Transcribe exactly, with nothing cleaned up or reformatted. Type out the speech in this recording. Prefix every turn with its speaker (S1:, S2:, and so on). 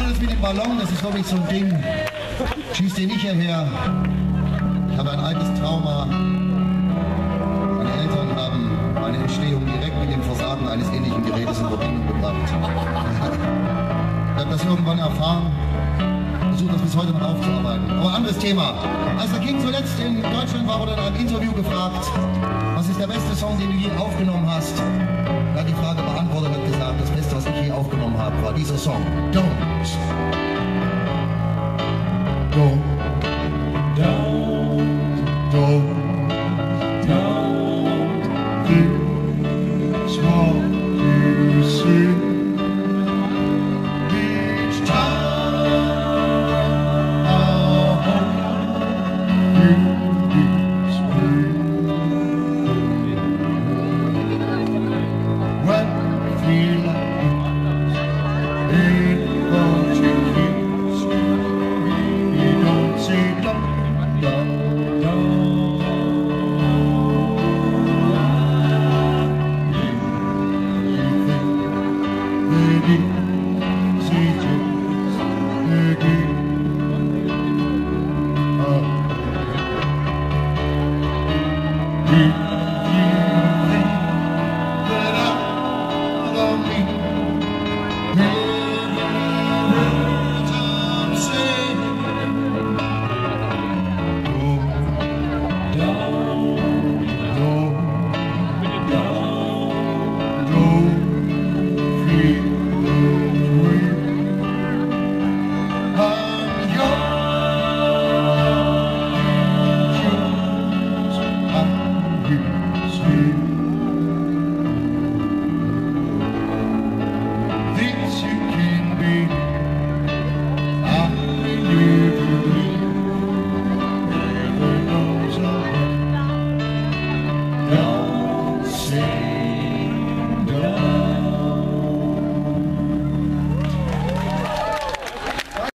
S1: das mit dem Ballon, das ist glaube ich so ein Ding. Schieß den nicht hierher. Ich habe ein altes Trauma. Meine Eltern haben meine Entstehung direkt mit dem Versagen eines ähnlichen Gerätes in Verbindung gebracht. Ich habe das irgendwann erfahren, versuche das bis heute noch aufzuarbeiten. Aber anderes Thema. Als der King zuletzt in Deutschland war, wurde in einem Interview gefragt, was ist der beste Song, den du je aufgenommen hast? Er hat die Frage beantwortet und gesagt, das Beste, was ich je aufgenommen habe, war dieser Song. Don't. Don't. Don't. Don't. Don't. It's what you see. Each time you display. When you feel like it, won't you kiss me? You don't say don't, don't, don't. You think it is just a game.